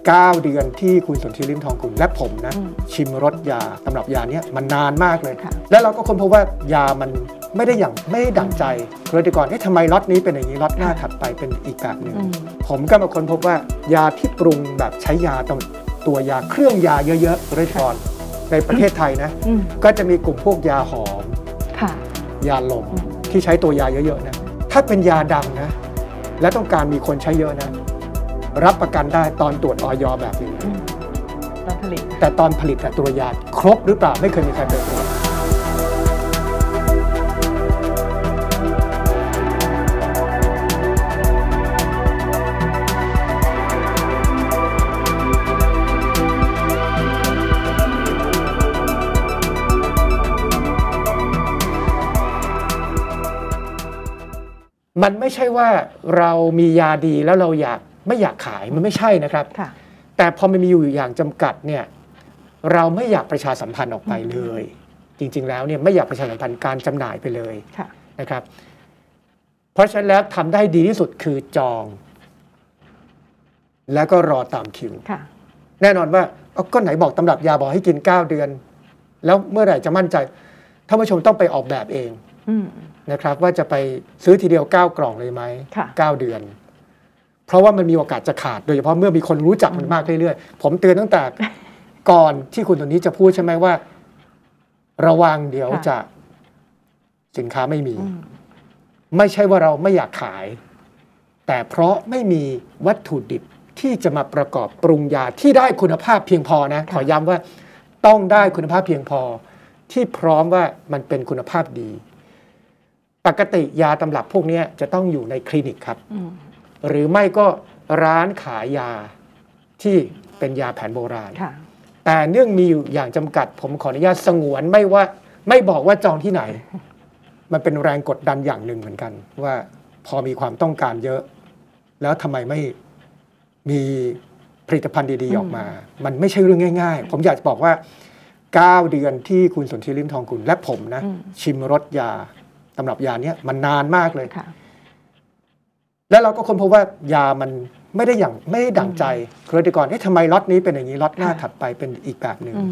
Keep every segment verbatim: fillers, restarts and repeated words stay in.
เก้าเดือนที่คุณสนธิลิ้มทองกุลและผมนะชิมรสยาตำรับยาเนี้ยมันนานมากเลยแล้วเราก็ค้นพบว่ายามันไม่ได้อย่างไม่ได้ดั่งใจเลยแต่ก่อนเอ๊ะทำไมล็อตนี้เป็นอย่างนี้ล็อตหน้าถัดไปเป็นอีกแบบหนึ่งผมก็มาค้นพบว่ายาที่ปรุงแบบใช้ยาตัวยาเครื่องยาเยอะๆเลยก่อนในประเทศไทยนะก็จะมีกลุ่มพวกยาหอมยาลมที่ใช้ตัวยาเยอะๆนะถ้าเป็นยาดังนะและต้องการมีคนใช้เยอะนะรับประกันได้ตอนตรวจอย.แบบนี้ตอนผลิตแต่ตอนผลิตแต่ตัวยาครบหรือเปล่าไม่เคยมีใครเปิดตรวจมันไม่ใช่ว่าเรามียาดีแล้วเราอยากไม่อยากขายมันไม่ใช่นะครับแต่พอมันมีอยู่อย่างจำกัดเนี่ยเราไม่อยากประชาสัมพันธ์ออกไปเลยจริงๆแล้วเนี่ยไม่อยากประชาสัมพันธ์การจำหน่ายไปเลยนะครับเพราะฉะนั้นแล้วทำได้ดีที่สุดคือจองแล้วก็รอตามคิวแน่นอนว่าก็ไหนบอกตำรับยาบอกให้กินเก้าเดือนแล้วเมื่อไหร่จะมั่นใจท่านผู้ชมต้องไปออกแบบเองนะครับว่าจะไปซื้อทีเดียวเก้ากล่องเลยไหมเก้าเดือนเพราะว่ามันมีโอกาสจะขาดโดยเฉพาะเมื่อมีคนรู้จักมันมากเรื่อยๆผมเตือนตั้งแต่ก่อนที่คุณตัวนี้จะพูดใช่ไหมว่าระวังเดี๋ยวจะสินค้าไม่มีไม่ใช่ว่าเราไม่อยากขายแต่เพราะไม่มีวัตถุดิบที่จะมาประกอบปรุงยาที่ได้คุณภาพเพียงพอนะขอย้ำว่าต้องได้คุณภาพเพียงพอที่พร้อมว่ามันเป็นคุณภาพดีปกติยาตำรับพวกนี้จะต้องอยู่ในคลินิกครับหรือไม่ก็ร้านขายยาที่เป็นยาแผนโบราณแต่เนื่องมีอยู่อย่างจำกัดผมขออนุญาตสงวนไม่ว่าไม่บอกว่าจองที่ไหนมันเป็นแรงกดดันอย่างหนึ่งเหมือนกันว่าพอมีความต้องการเยอะแล้วทำไมไม่มีผลิตภัณฑ์ดีๆออกมามันไม่ใช่เรื่องง่ายๆผมอยากจะบอกว่าเก้าเดือนที่คุณสนธิลิ้มทองกุลและผมนะชิมรสยาตำรับยาเนี้ยมันนานมากเลยแล้วเราก็ค้นพบว่ายามันไม่ได้อย่างไม่ได้ดั่งใจเลยแต่ก่อนเอ๊ะทำไมล็อตนี้เป็นอย่างนี้ล็อตหน้าถัดไปเป็นอีกแบบหนึ่ง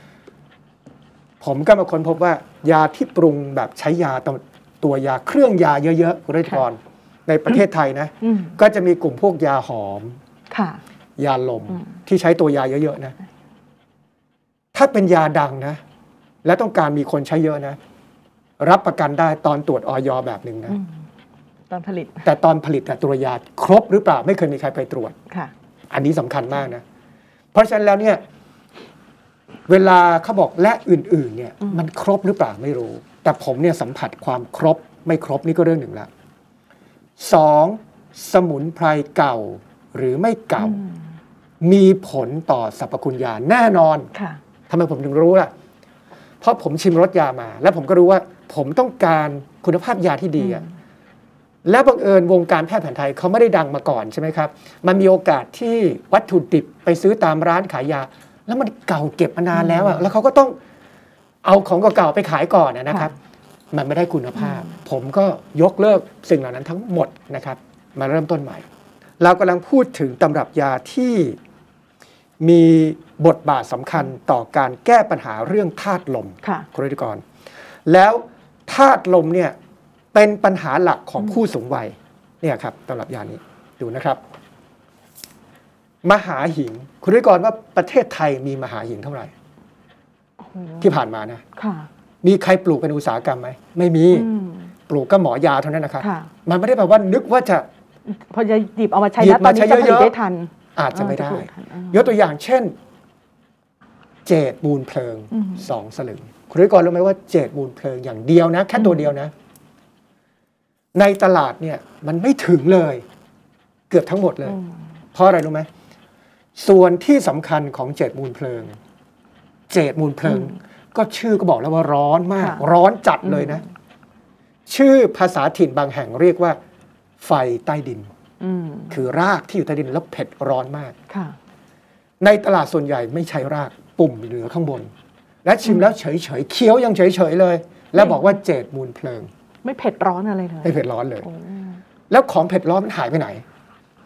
ผมก็มาค้นพบว่ายาที่ปรุงแบบใช้ยาตัวยาเครื่องยาเยอะๆเลยก่อนในประเทศไทยนะก็จะมีกลุ่มพวกยาหอมยาลมที่ใช้ตัวยาเยอะๆนะถ้าเป็นยาดังนะและต้องการมีคนใช้เยอะนะรับประกันได้ตอนตรวจอย.แบบหนึ่งนะตอนผลิตแต่ตอนผลิตแต่ตัวยาครบหรือเปล่าไม่เคยมีใครไปตรวจอันนี้สำคัญมากนะเพราะฉะนั้นแล้วเนี่ยเวลาเขาบอกและอื่นๆเนี่ยมันครบหรือเปล่าไม่รู้แต่ผมเนี่ยสัมผัสความครบไม่ครบนี่ก็เรื่องหนึ่งละสองสมุนไพรเก่าหรือไม่เก่ามีผลต่อสรรพคุณยาแน่นอนทำไมผมถึงรู้ล่ะเพราะผมชิมรสยามาแล้วผมก็รู้ว่าผมต้องการคุณภาพยาที่ดีอะและบังเอิญวงการแพทย์แผนไทยเขาไม่ได้ดังมาก่อนใช่ไหมครับมันมีโอกาสที่วัตถุดิบไปซื้อตามร้านขายยาแล้วมันเก่าเก็บมานานแล้วอะแล้วเขาก็ต้องเอาของเก่าๆไปขายก่อนนะครับมันไม่ได้คุณภาพผมก็ยกเลิกสิ่งเหล่านั้นทั้งหมดนะครับมาเริ่มต้นใหม่เรากำลังพูดถึงตำรับยาที่มีบทบาทสำคัญต่อการแก้ปัญหาเรื่องธาตุลมคุณฤทธิกรแล้วธาตุลมเนี่ยเป็นปัญหาหลักของผู้สูงวัยเนี่ยครับตำรับยานี้ดูนะครับมหาหิงคุณฤทธิกรว่าประเทศไทยมีมหาหิงเท่าไหร่ที่ผ่านมานะมีใครปลูกเป็นอุตสาหกรรมไหมไม่มีปลูกก็หมอยาเท่านั้นนะครับมันไม่ได้แปลว่านึกว่าจะพอจะหยิบเอามาใช้แล้วตอนนี้จะผลิตได้ทันอาจจะไม่ได้ยกตัวอย่างเช่นเจดมูลเพลิงสองสลึงคุณฤทธิกรรู้ไหมว่าเจดมูลเพลิงอย่างเดียวนะแค่ตัวเดียวนะในตลาดเนี่ยมันไม่ถึงเลยเกือบทั้งหมดเลยเพราะอะไรรู้ไหมส่วนที่สำคัญของเจดมูลเพลิงเจดมูลเพลิงก็ชื่อก็บอกแล้วว่าร้อนมากร้อนจัดเลยนะชื่อภาษาถิ่นบางแห่งเรียกว่าไฟใต้ดินคือรากที่อยู่ใต้ดินแล้วเผ็ดร้อนมากในตลาดส่วนใหญ่ไม่ใช้รากปุ่มเหลือข้างบนและชิมแล้วเฉยๆเคี้ยวยังเฉยๆเลยแล้วบอกว่าเจดมูลเพลิงไม่เผ็ดร้อนอะไรเลยไม่เผ็ดร้อนเลยแล้วของเผ็ดร้อนมันหายไปไหน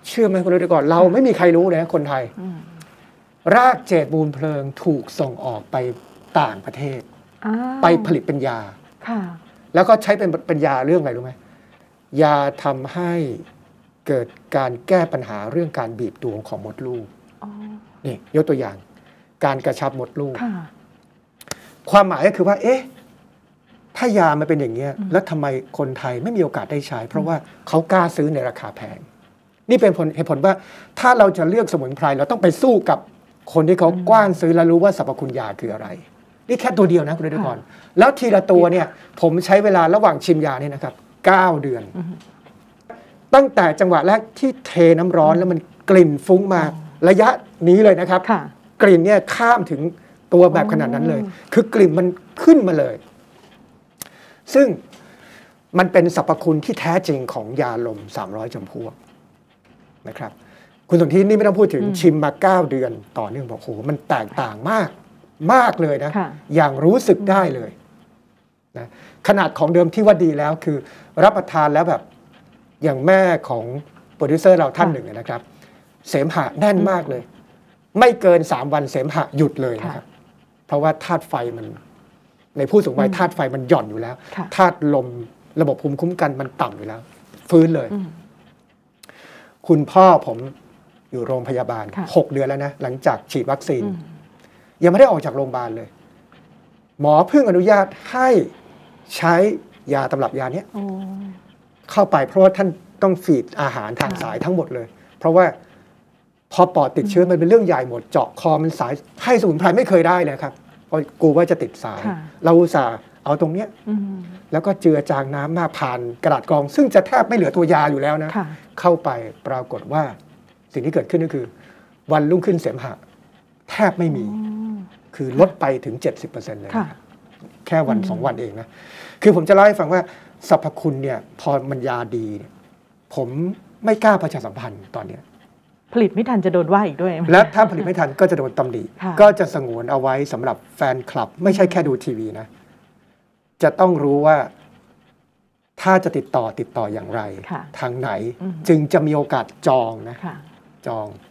เชื่อไหมคุณฤดีก่อนเราไม่มีใครรู้เลยนะคนไทยรากเจดมูลเพลิงถูกส่งออกไปต่างประเทศไปผลิตเป็นยาแล้วก็ใช้เป็นเป็นยาเรื่องอะไรรู้ไหมยาทำให้เกิดการแก้ปัญหาเรื่องการบีบตัวของมดลูกนี่ยกตัวอย่างการกระชับมดลูกความหมายก็คือว่าเอ๊ะถ้ายามันเป็นอย่างนี้แล้วทำไมคนไทยไม่มีโอกาสได้ใช้เพราะว่าเขากล้าซื้อในราคาแพงนี่เป็นผลเหตุผลว่าถ้าเราจะเลือกสมุนไพรเราต้องไปสู้กับคนที่เขากว้านซื้อและรู้ว่าสรรพคุณยาคืออะไรนี่แค่ตัวเดียวนะคุณฤดีพรแล้วทีละตัวเนี่ยผมใช้เวลาระหว่างชิมยาเนี่ยนะครับเก้าเดือนตั้งแต่จังหวะแรกที่เทน้ำร้อนแล้วมันกลิ่นฟุ้งมาระยะนี้เลยนะครับกลิ่นเนี่ยข้ามถึงตัวแบบขนาดนั้นเลยคือกลิ่นมันขึ้นมาเลยซึ่งมันเป็นสรรพคุณที่แท้จริงของยาลมสามร้อยจำพวกนะครับคุณสนธินี่ไม่ต้องพูดถึงชิมมาเก้าเดือนต่อเนื่องบอกโหมันแตกต่างมากมากเลยนะอย่างรู้สึกได้เลยนะขนาดของเดิมที่ว่าดีแล้วคือรับประทานแล้วแบบอย่างแม่ของโปรดิวเซอร์เราท่านหนึ่งนะครับเสมหะแน่นมากเลยไม่เกินสามวันเสมหะหยุดเลยนะครับเพราะว่าธาตุไฟมันในผู้สูงวัยธาตุไฟมันหย่อนอยู่แล้วธาตุลมระบบภูมิคุ้มกันมันต่ำอยู่แล้วฟื้นเลยคุณพ่อผมอยู่โรงพยาบาลหกเดือนแล้วนะหลังจากฉีดวัคซีนยังไม่ได้ออกจากโรงพยาบาลเลยหมอเพิ่งอนุญาตให้ใช้ยาตำรับยาเนี้ยเข้าไปเพราะว่าท่านต้องฟีดอาหารทางสายทั้งหมดเลยเพราะว่าพอปอดติดเชื้อมันเป็นเรื่องใหญ่หมดเจาะคอมันสายให้สมุนไพรไม่เคยได้เลยครับเพราะกลัวว่าจะติดสายเราอุตส่าห์เอาตรงเนี้ยแล้วก็เจือจางน้ำมาผ่านกระดาษกรองซึ่งจะแทบไม่เหลือตัวยาอยู่แล้วนะเข้าไปปรากฏว่าสิ่งที่เกิดขึ้นก็คือวันรุ่งขึ้นเสมหะแทบไม่มีคือลดไปถึง เจ็ดสิบเปอร์เซ็นต์ เลยนะแค่วันสองวันเองนะคือผมจะเล่าให้ฟังว่าสรรพคุณเนี่ยพอมันยาดีผมไม่กล้าประชาสัมพันธ์ตอนนี้ผลิตไม่ทันจะโดนว่าอีกด้วยและถ้าผลิตไม่ทันก็จะโดนตำหนิก็จะสงวนเอาไว้สำหรับแฟนคลับไม่ใช่แค่ดูทีวีนะจะต้องรู้ว่าถ้าจะติดต่อติดต่ออย่างไรทางไหนจึงจะมีโอกาสจองนะจอง